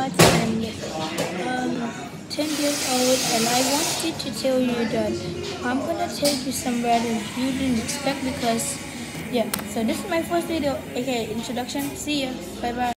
at and 10 years old, and I wanted to tell you that I'm gonna take you somewhere that you didn't expect because yeah. So this is my first video, aka introduction. See ya. Bye bye.